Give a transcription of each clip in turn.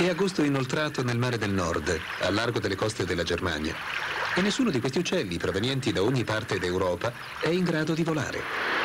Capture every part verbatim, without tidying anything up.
È agosto inoltrato nel mare del nord, al largo delle coste della Germania, e nessuno di questi uccelli provenienti da ogni parte d'Europa è in grado di volare.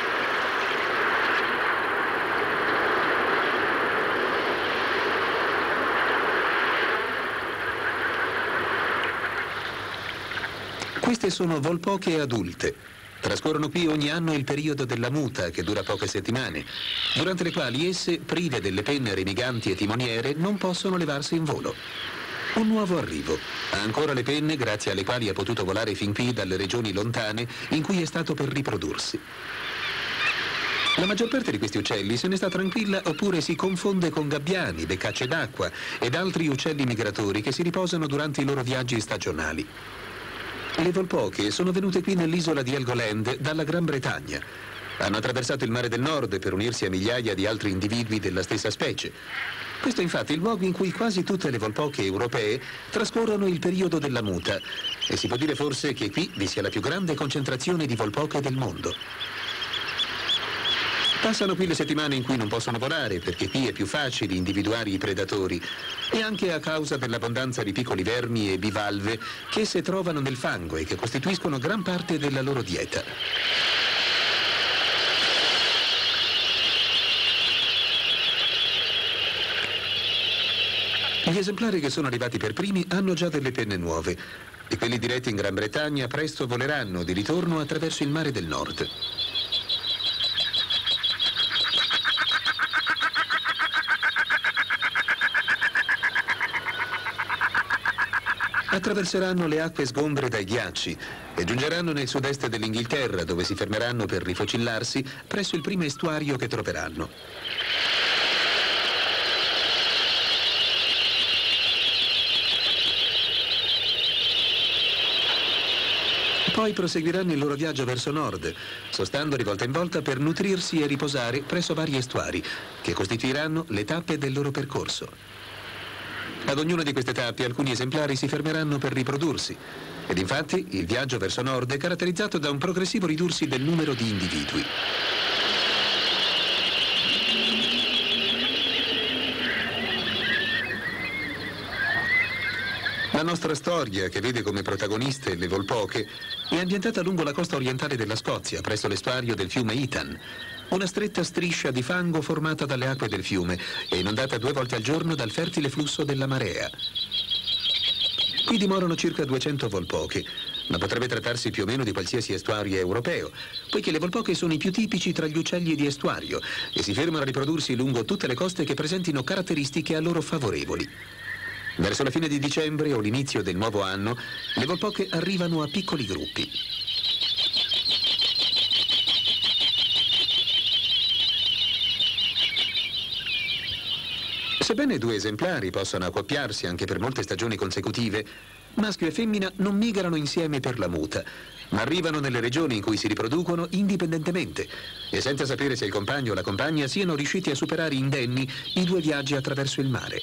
Queste sono volpoche adulte. Trascorrono qui ogni anno il periodo della muta, che dura poche settimane, durante le quali esse, prive delle penne remiganti e timoniere, non possono levarsi in volo. Un nuovo arrivo. Ha ancora le penne, grazie alle quali ha potuto volare fin qui dalle regioni lontane in cui è stato per riprodursi. La maggior parte di questi uccelli se ne sta tranquilla oppure si confonde con gabbiani, beccacce d'acqua ed altri uccelli migratori che si riposano durante i loro viaggi stagionali. Le volpoche sono venute qui nell'isola di Helgoland dalla Gran Bretagna. Hanno attraversato il mare del nord per unirsi a migliaia di altri individui della stessa specie. Questo è infatti il luogo in cui quasi tutte le volpoche europee trascorrono il periodo della muta, e si può dire forse che qui vi sia la più grande concentrazione di volpoche del mondo. Passano qui le settimane in cui non possono volare, perché qui è più facile individuare i predatori, e anche a causa dell'abbondanza di piccoli vermi e bivalve che esse trovano nel fango e che costituiscono gran parte della loro dieta. Gli esemplari che sono arrivati per primi hanno già delle penne nuove, e quelli diretti in Gran Bretagna presto voleranno di ritorno attraverso il mare del nord. Attraverseranno le acque sgombre dai ghiacci e giungeranno nel sud-est dell'Inghilterra, dove si fermeranno per rifocillarsi presso il primo estuario che troveranno. Poi proseguiranno il loro viaggio verso nord, sostando di volta in volta per nutrirsi e riposare presso vari estuari, che costituiranno le tappe del loro percorso. Ad ognuna di queste tappe alcuni esemplari si fermeranno per riprodursi, ed infatti il viaggio verso nord è caratterizzato da un progressivo ridursi del numero di individui. La nostra storia, che vede come protagoniste le volpoche, è ambientata lungo la costa orientale della Scozia, presso l'estuario del fiume Ethan, una stretta striscia di fango formata dalle acque del fiume e inondata due volte al giorno dal fertile flusso della marea. Qui dimorano circa duecento volpoche, ma potrebbe trattarsi più o meno di qualsiasi estuario europeo, poiché le volpoche sono i più tipici tra gli uccelli di estuario e si fermano a riprodursi lungo tutte le coste che presentino caratteristiche a loro favorevoli. Verso la fine di dicembre o l'inizio del nuovo anno, le volpoche arrivano a piccoli gruppi. Sebbene due esemplari possano accoppiarsi anche per molte stagioni consecutive, maschio e femmina non migrano insieme per la muta, ma arrivano nelle regioni in cui si riproducono indipendentemente e senza sapere se il compagno o la compagna siano riusciti a superare indenni i due viaggi attraverso il mare.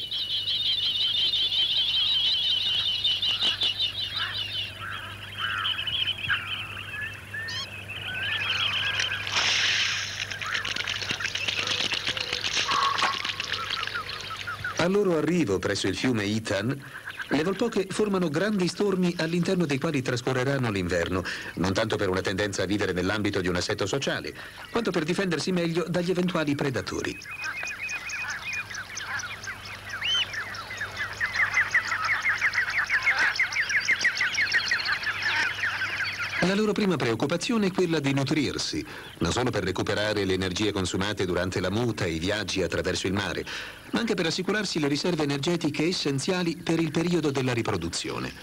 Al loro arrivo presso il fiume Ethan, le volpoche formano grandi stormi all'interno dei quali trascorreranno l'inverno, non tanto per una tendenza a vivere nell'ambito di un assetto sociale, quanto per difendersi meglio dagli eventuali predatori. La loro prima preoccupazione è quella di nutrirsi, non solo per recuperare le energie consumate durante la muta e i viaggi attraverso il mare, ma anche per assicurarsi le riserve energetiche essenziali per il periodo della riproduzione.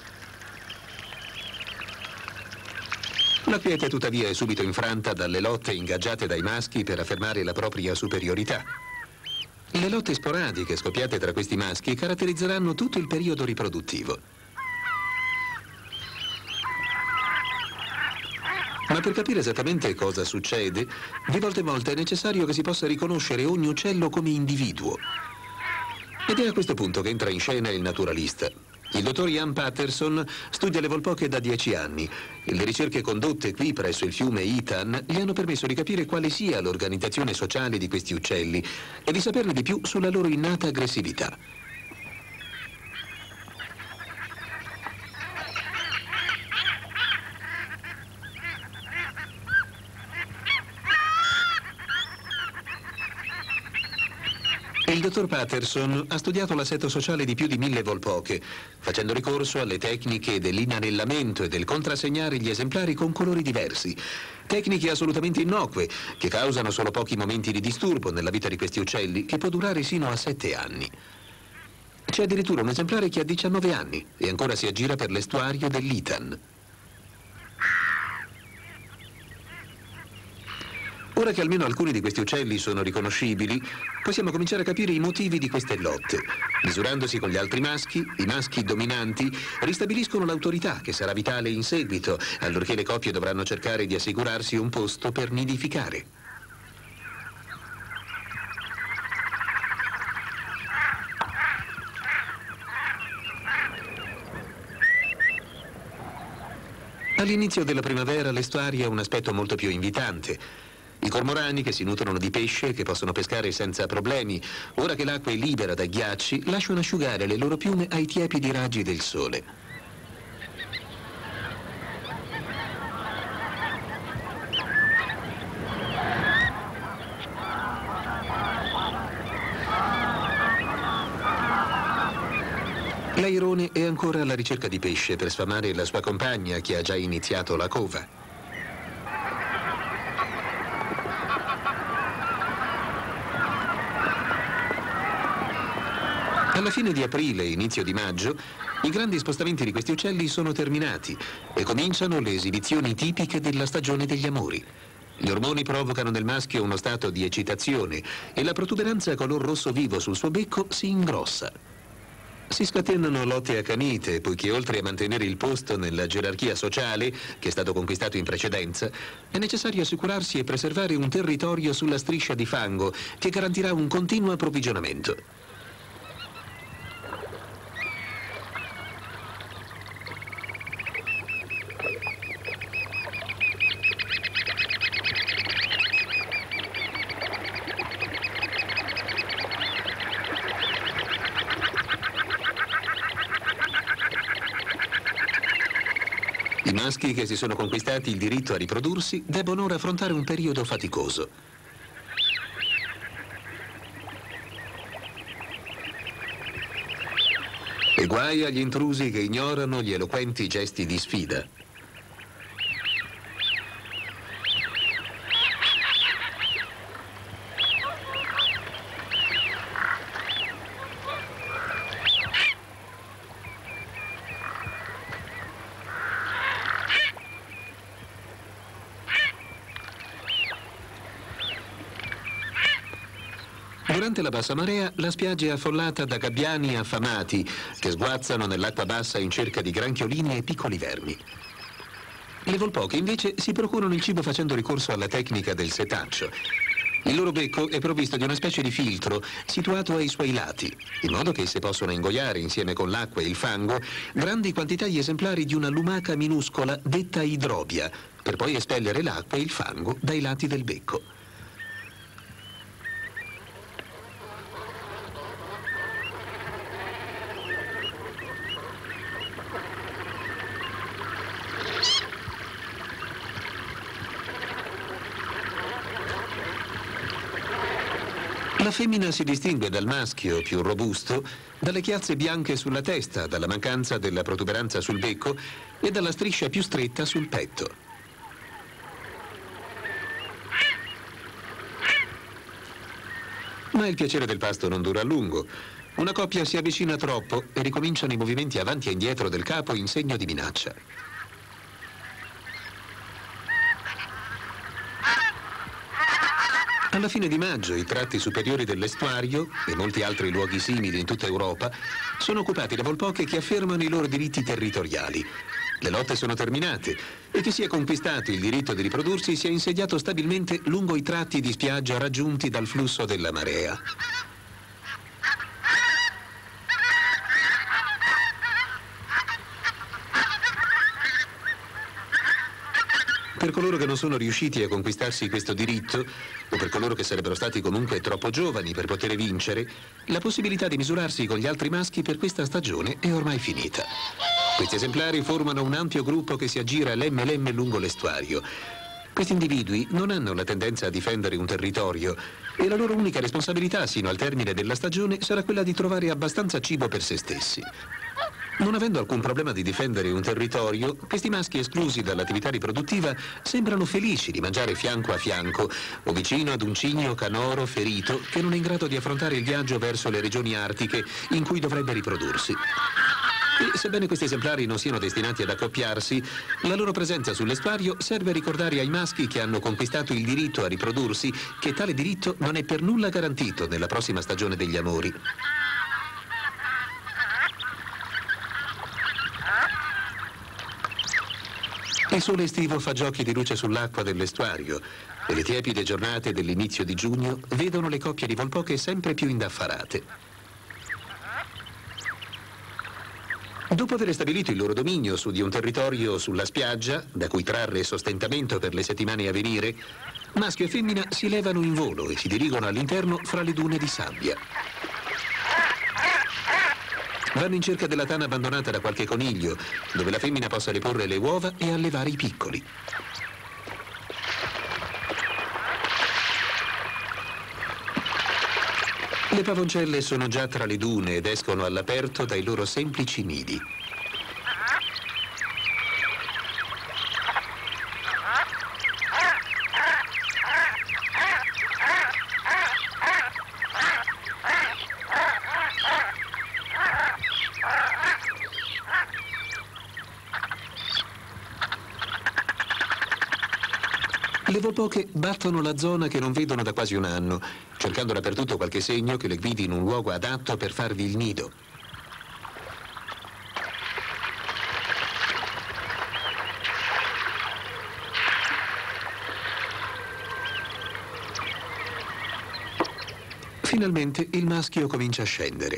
La quiete tuttavia è subito infranta dalle lotte ingaggiate dai maschi per affermare la propria superiorità. Le lotte sporadiche scoppiate tra questi maschi caratterizzeranno tutto il periodo riproduttivo. Ma per capire esattamente cosa succede, di volta in volta è necessario che si possa riconoscere ogni uccello come individuo. Ed è a questo punto che entra in scena il naturalista. Il dottor Ian Patterson studia le volpoche da dieci anni e le ricerche condotte qui presso il fiume Ethan gli hanno permesso di capire quale sia l'organizzazione sociale di questi uccelli e di saperne di più sulla loro innata aggressività. dottor Patterson ha studiato l'assetto sociale di più di mille volpoche, facendo ricorso alle tecniche dell'inanellamento e del contrassegnare gli esemplari con colori diversi. Tecniche assolutamente innocue, che causano solo pochi momenti di disturbo nella vita di questi uccelli, che può durare sino a sette anni. C'è addirittura un esemplare che ha diciannove anni e ancora si aggira per l'estuario dell'Itan. Ora che almeno alcuni di questi uccelli sono riconoscibili, possiamo cominciare a capire i motivi di queste lotte. Misurandosi con gli altri maschi, i maschi dominanti ristabiliscono l'autorità che sarà vitale in seguito, allorché le coppie dovranno cercare di assicurarsi un posto per nidificare. All'inizio della primavera l'estuario ha un aspetto molto più invitante. I cormorani, che si nutrono di pesce e che possono pescare senza problemi, ora che l'acqua è libera dai ghiacci, lasciano asciugare le loro piume ai tiepidi raggi del sole. L'airone è ancora alla ricerca di pesce per sfamare la sua compagna, che ha già iniziato la cova. Alla fine di aprile e inizio di maggio, i grandi spostamenti di questi uccelli sono terminati e cominciano le esibizioni tipiche della stagione degli amori. Gli ormoni provocano nel maschio uno stato di eccitazione e la protuberanza color rosso vivo sul suo becco si ingrossa. Si scatenano lotte accanite, poiché oltre a mantenere il posto nella gerarchia sociale, che è stato conquistato in precedenza, è necessario assicurarsi e preservare un territorio sulla striscia di fango che garantirà un continuo approvvigionamento. I maschi che si sono conquistati il diritto a riprodursi debbono ora affrontare un periodo faticoso. E guai agli intrusi che ignorano gli eloquenti gesti di sfida. Durante la bassa marea, la spiaggia è affollata da gabbiani affamati che sguazzano nell'acqua bassa in cerca di granchiolini e piccoli vermi. Le volpoche, invece, si procurano il cibo facendo ricorso alla tecnica del setaccio. Il loro becco è provvisto di una specie di filtro situato ai suoi lati, in modo che esse possono ingoiare, insieme con l'acqua e il fango, grandi quantità di esemplari di una lumaca minuscola detta idrobia, per poi espellere l'acqua e il fango dai lati del becco. La femmina si distingue dal maschio più robusto dalle chiazze bianche sulla testa, dalla mancanza della protuberanza sul becco e dalla striscia più stretta sul petto. Ma il piacere del pasto non dura a lungo. Una coppia si avvicina troppo e ricominciano i movimenti avanti e indietro del capo in segno di minaccia. Alla fine di maggio i tratti superiori dell'estuario e molti altri luoghi simili in tutta Europa sono occupati da volpoche che affermano i loro diritti territoriali. Le lotte sono terminate e chi si è conquistato il diritto di riprodursi si è insediato stabilmente lungo i tratti di spiaggia raggiunti dal flusso della marea. Per coloro che non sono riusciti a conquistarsi questo diritto, o per coloro che sarebbero stati comunque troppo giovani per poter vincere, la possibilità di misurarsi con gli altri maschi per questa stagione è ormai finita. Questi esemplari formano un ampio gruppo che si aggira lemme lemme lungo l'estuario. Questi individui non hanno la tendenza a difendere un territorio e la loro unica responsabilità sino al termine della stagione sarà quella di trovare abbastanza cibo per se stessi. Non avendo alcun problema di difendere un territorio, questi maschi esclusi dall'attività riproduttiva sembrano felici di mangiare fianco a fianco o vicino ad un cigno canoro ferito che non è in grado di affrontare il viaggio verso le regioni artiche in cui dovrebbe riprodursi. E sebbene questi esemplari non siano destinati ad accoppiarsi, la loro presenza sull'estuario serve a ricordare ai maschi che hanno conquistato il diritto a riprodursi che tale diritto non è per nulla garantito nella prossima stagione degli amori. Il sole estivo fa giochi di luce sull'acqua dell'estuario e le tiepide giornate dell'inizio di giugno vedono le coppie di volpoche sempre più indaffarate. Dopo aver stabilito il loro dominio su di un territorio sulla spiaggia, da cui trarre sostentamento per le settimane a venire, maschio e femmina si levano in volo e si dirigono all'interno fra le dune di sabbia. Vanno in cerca della tana abbandonata da qualche coniglio, dove la femmina possa riporre le uova e allevare i piccoli. Le pavoncelle sono già tra le dune ed escono all'aperto dai loro semplici nidi. Le volpoche battono la zona che non vedono da quasi un anno, cercando dappertutto qualche segno che le guidi in un luogo adatto per farvi il nido. Finalmente il maschio comincia a scendere.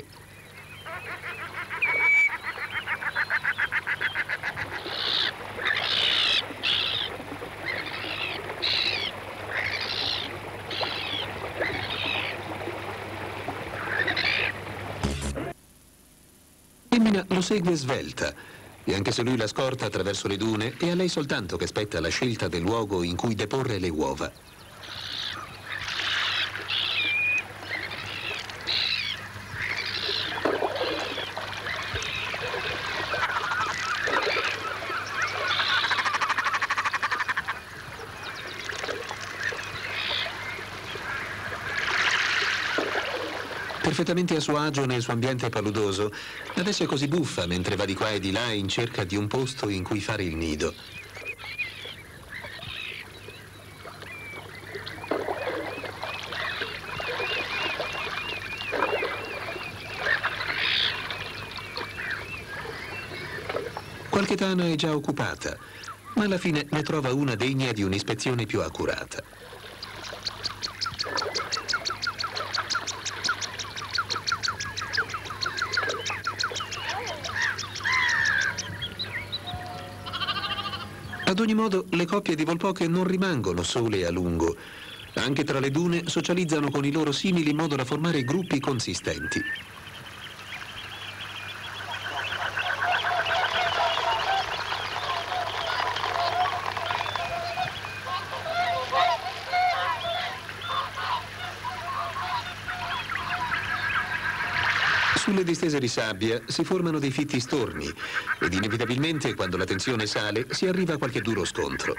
Lo segue svelta e anche se lui la scorta attraverso le dune, è a lei soltanto che spetta la scelta del luogo in cui deporre le uova. Perfettamente a suo agio nel suo ambiente paludoso, adesso è così buffa mentre va di qua e di là in cerca di un posto in cui fare il nido. Qualche tana è già occupata, ma alla fine ne trova una degna di un'ispezione più accurata. Ad ogni modo, le coppie di volpoche non rimangono sole a lungo. Anche tra le dune socializzano con i loro simili in modo da formare gruppi consistenti. Sulle distese di sabbia si formano dei fitti storni ed inevitabilmente, quando la tensione sale, si arriva a qualche duro scontro.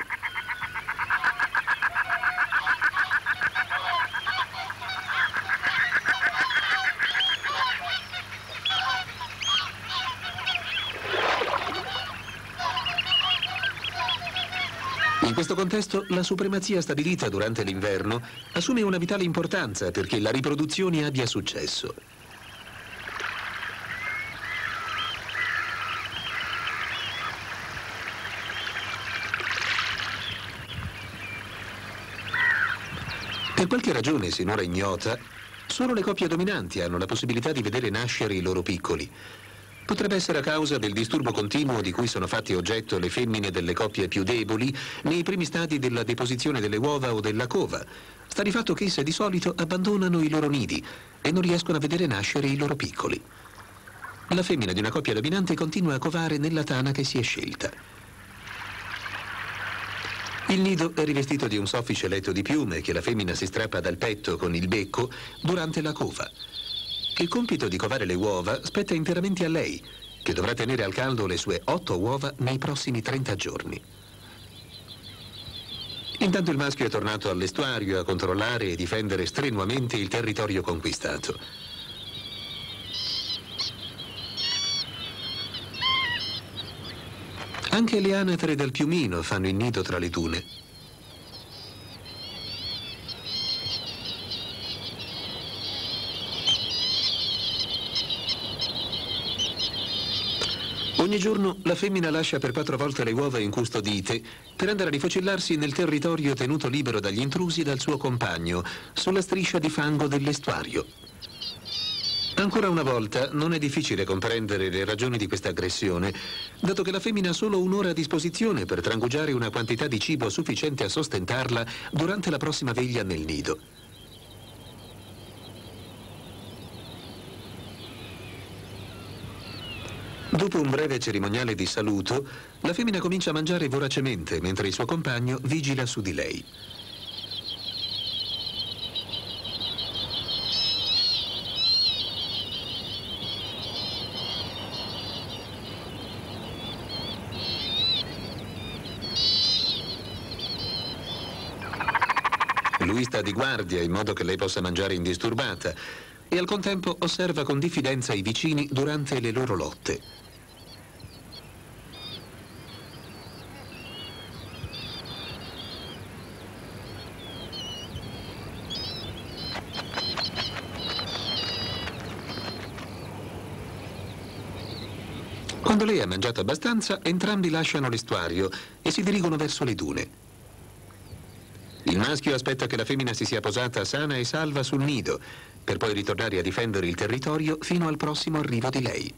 In questo contesto, la supremazia stabilita durante l'inverno assume una vitale importanza perché la riproduzione abbia successo. Per qualche ragione sinora ignota, solo le coppie dominanti hanno la possibilità di vedere nascere i loro piccoli. Potrebbe essere a causa del disturbo continuo di cui sono fatti oggetto le femmine delle coppie più deboli nei primi stadi della deposizione delle uova o della cova. Sta di fatto che esse di solito abbandonano i loro nidi e non riescono a vedere nascere i loro piccoli. La femmina di una coppia dominante continua a covare nella tana che si è scelta. Il nido è rivestito di un soffice letto di piume che la femmina si strappa dal petto con il becco durante la cova. Il compito di covare le uova spetta interamente a lei, che dovrà tenere al caldo le sue otto uova nei prossimi trenta giorni. Intanto il maschio è tornato all'estuario a controllare e difendere strenuamente il territorio conquistato. Anche le anatre del piumino fanno il nido tra le dune. Ogni giorno la femmina lascia per quattro volte le uova incustodite per andare a rifocillarsi nel territorio tenuto libero dagli intrusi dal suo compagno, sulla striscia di fango dell'estuario. Ancora una volta non è difficile comprendere le ragioni di questa aggressione, dato che la femmina ha solo un'ora a disposizione per trangugiare una quantità di cibo sufficiente a sostentarla durante la prossima veglia nel nido. Dopo un breve cerimoniale di saluto, la femmina comincia a mangiare voracemente mentre il suo compagno vigila su di lei. Lui sta di guardia in modo che lei possa mangiare indisturbata e al contempo osserva con diffidenza i vicini durante le loro lotte. Quando lei ha mangiato abbastanza, entrambi lasciano l'estuario e si dirigono verso le dune. Il maschio aspetta che la femmina si sia posata sana e salva sul nido, per poi ritornare a difendere il territorio fino al prossimo arrivo di lei.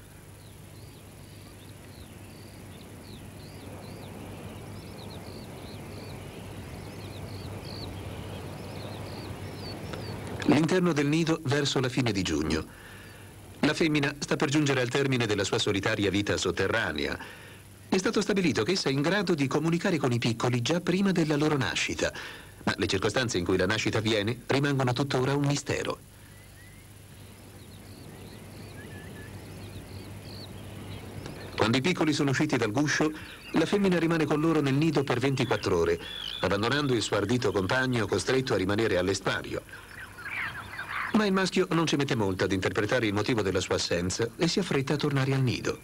L'interno del nido verso la fine di giugno. La femmina sta per giungere al termine della sua solitaria vita sotterranea. È stato stabilito che essa è in grado di comunicare con i piccoli già prima della loro nascita, ma le circostanze in cui la nascita avviene rimangono tuttora un mistero. Quando i piccoli sono usciti dal guscio, la femmina rimane con loro nel nido per ventiquattro ore, abbandonando il suo ardito compagno costretto a rimanere all'estuario. Ma il maschio non ci mette molto ad interpretare il motivo della sua assenza e si affretta a tornare al nido.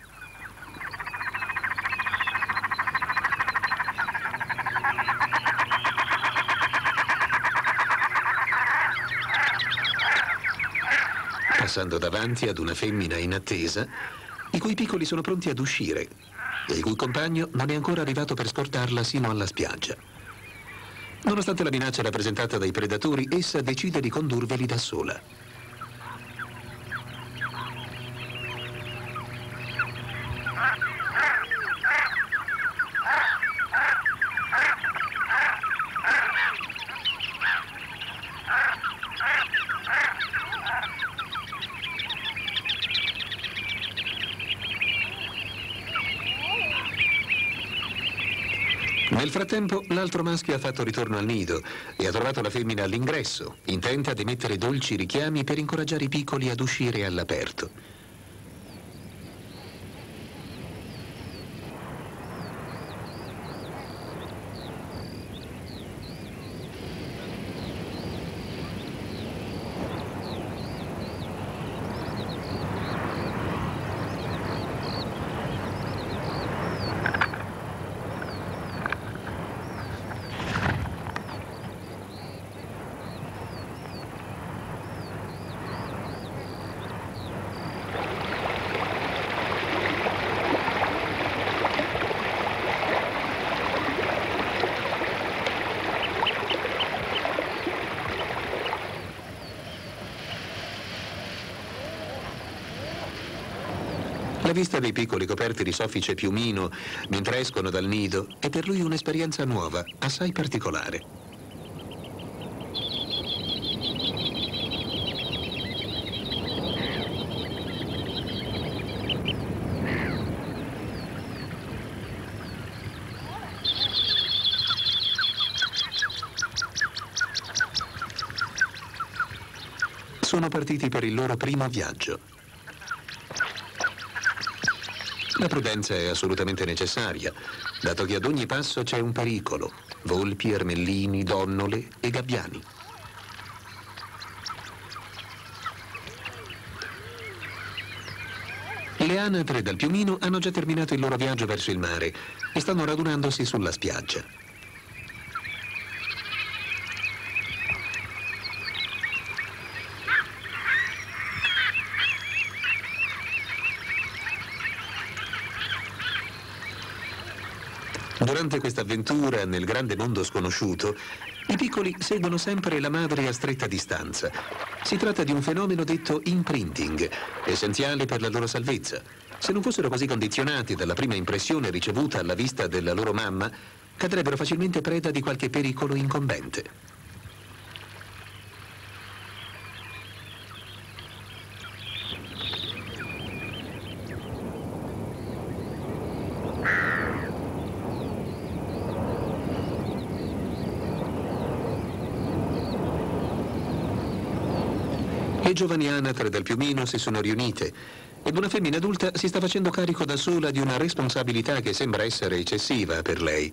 Passando davanti ad una femmina in attesa, i cui piccoli sono pronti ad uscire e il cui compagno non è ancora arrivato per scortarla sino alla spiaggia. Nonostante la minaccia rappresentata dai predatori, essa decide di condurveli da sola. Nel frattempo, l'altro maschio ha fatto ritorno al nido e ha trovato la femmina all'ingresso, intenta ad emettere dolci richiami per incoraggiare i piccoli ad uscire all'aperto. La vista dei piccoli coperti di soffice piumino mentre escono dal nido è per lui un'esperienza nuova, assai particolare. sono partiti per il loro primo viaggio. La prudenza è assolutamente necessaria, dato che ad ogni passo c'è un pericolo: volpi, ermellini, donnole e gabbiani. Le anatre dal piumino hanno già terminato il loro viaggio verso il mare e stanno radunandosi sulla spiaggia. Durante questa avventura nel grande mondo sconosciuto, i piccoli seguono sempre la madre a stretta distanza. Si tratta di un fenomeno detto imprinting, essenziale per la loro salvezza. Se non fossero così condizionati dalla prima impressione ricevuta alla vista della loro mamma, cadrebbero facilmente preda di qualche pericolo incombente. Le giovani anatre del piumino si sono riunite ed una femmina adulta si sta facendo carico da sola di una responsabilità che sembra essere eccessiva per lei.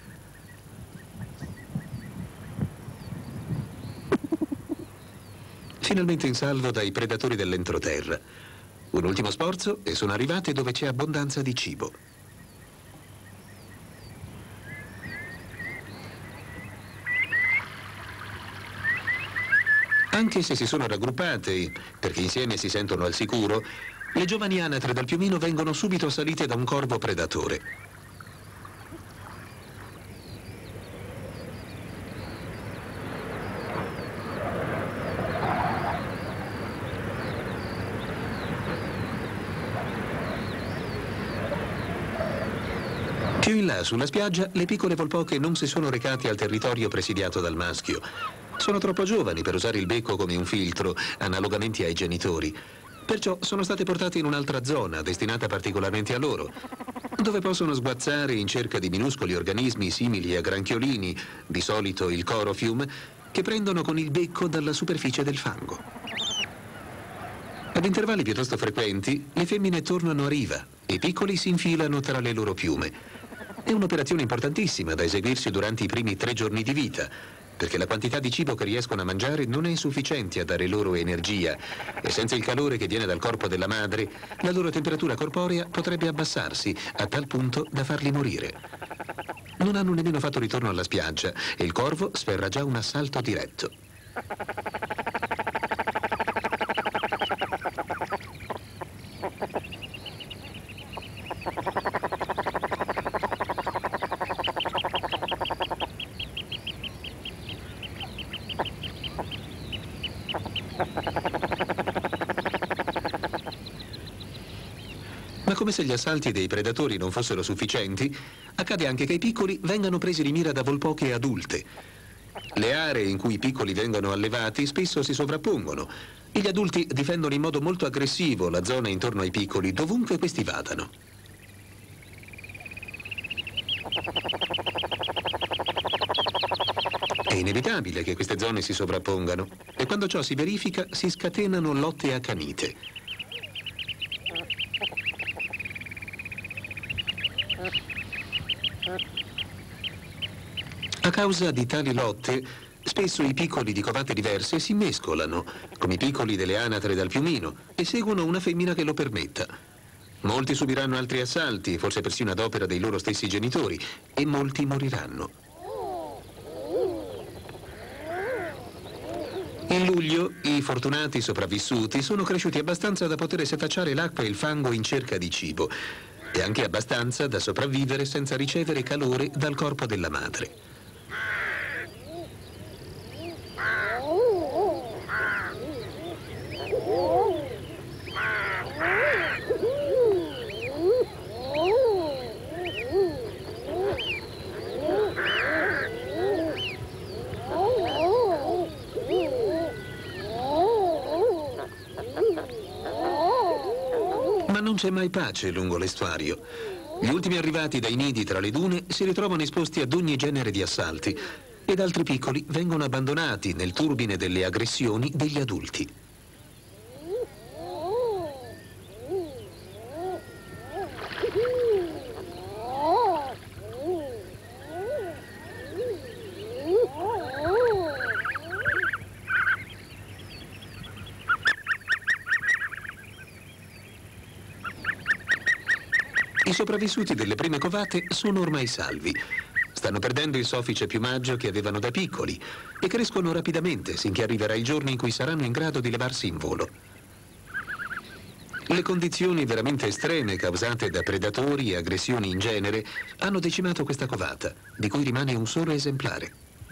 Finalmente in salvo dai predatori dell'entroterra. Un ultimo sforzo e sono arrivate dove c'è abbondanza di cibo. Anche se si sono raggruppate, perché insieme si sentono al sicuro, le giovani anatre dal piumino vengono subito assalite da un corvo predatore. Più in là, sulla spiaggia, le piccole volpoche non si sono recate al territorio presidiato dal maschio. Sono troppo giovani per usare il becco come un filtro, analogamente ai genitori. Perciò sono state portate in un'altra zona, destinata particolarmente a loro, dove possono sguazzare in cerca di minuscoli organismi simili a granchiolini, di solito il Corophium, che prendono con il becco dalla superficie del fango. Ad intervalli piuttosto frequenti, le femmine tornano a riva e i piccoli si infilano tra le loro piume. È un'operazione importantissima da eseguirsi durante i primi tre giorni di vita, perché la quantità di cibo che riescono a mangiare non è sufficiente a dare loro energia e senza il calore che viene dal corpo della madre, la loro temperatura corporea potrebbe abbassarsi a tal punto da farli morire. Non hanno nemmeno fatto ritorno alla spiaggia e il corvo sferra già un assalto diretto. Ma come se gli assalti dei predatori non fossero sufficienti, accade anche che i piccoli vengano presi di mira da volpoche adulte. Le aree in cui i piccoli vengono allevati spesso si sovrappongono e gli adulti difendono in modo molto aggressivo la zona intorno ai piccoli, dovunque questi vadano. È inevitabile che queste zone si sovrappongano e quando ciò si verifica si scatenano lotte accanite. A causa di tali lotte, spesso i piccoli di covate diverse si mescolano, come i piccoli delle anatre dal piumino, e seguono una femmina che lo permetta. Molti subiranno altri assalti, forse persino ad opera dei loro stessi genitori, e molti moriranno. In luglio, i fortunati sopravvissuti sono cresciuti abbastanza da poter setacciare l'acqua e il fango in cerca di cibo, e anche abbastanza da sopravvivere senza ricevere calore dal corpo della madre. Ma non c'è mai pace lungo l'estuario. Gli ultimi arrivati dai nidi tra le dune si ritrovano esposti ad ogni genere di assalti ed altri piccoli vengono abbandonati nel turbine delle aggressioni degli adulti. sopravvissuti delle prime covate sono ormai salvi. Stanno perdendo il soffice piumaggio che avevano da piccoli e crescono rapidamente sinché arriverà il giorno in cui saranno in grado di levarsi in volo. Le condizioni veramente estreme causate da predatori e aggressioni in genere hanno decimato questa covata, di cui rimane un solo esemplare.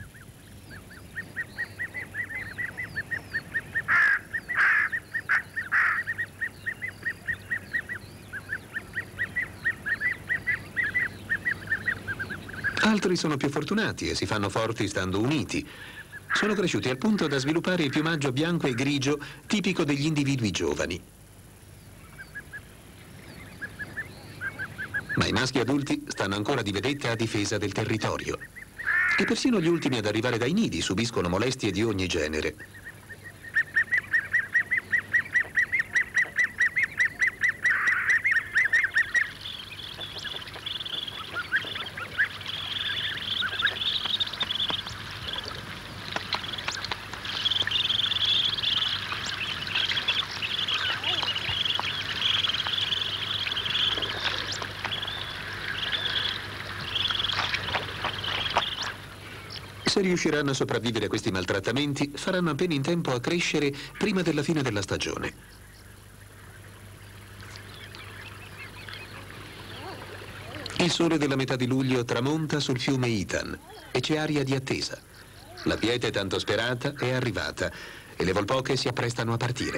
Altri sono più fortunati e si fanno forti stando uniti. Sono cresciuti al punto da sviluppare il piumaggio bianco e grigio tipico degli individui giovani. Ma i maschi adulti stanno ancora di vedetta a difesa del territorio. E persino gli ultimi ad arrivare dai nidi subiscono molestie di ogni genere. Se riusciranno a sopravvivere a questi maltrattamenti, faranno appena in tempo a crescere prima della fine della stagione. Il sole della metà di luglio tramonta sul fiume Itan e c'è aria di attesa. La quiete tanto sperata è arrivata e le volpoche si apprestano a partire.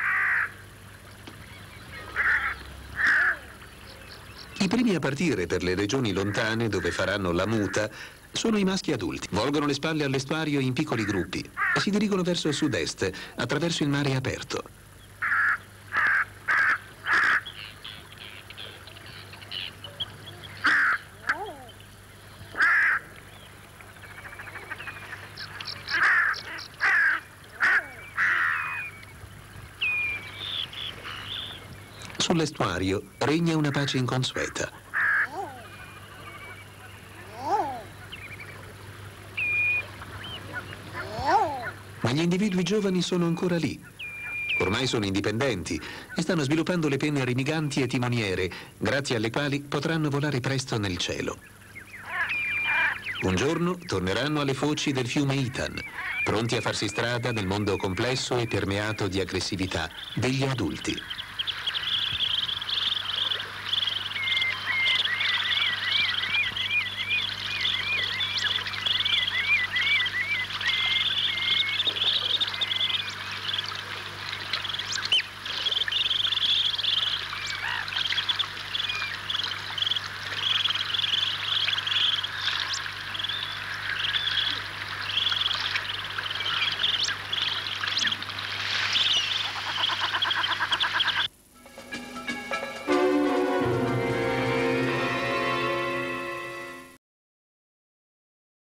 I primi a partire per le regioni lontane dove faranno la muta sono i maschi adulti. Volgono le spalle all'estuario in piccoli gruppi e si dirigono verso sud-est attraverso il mare aperto. Sull'estuario regna una pace inconsueta. Ma gli individui giovani sono ancora lì. Ormai sono indipendenti e stanno sviluppando le penne rimiganti e timoniere, grazie alle quali potranno volare presto nel cielo. Un giorno torneranno alle foci del fiume Itan, pronti a farsi strada nel mondo complesso e permeato di aggressività degli adulti.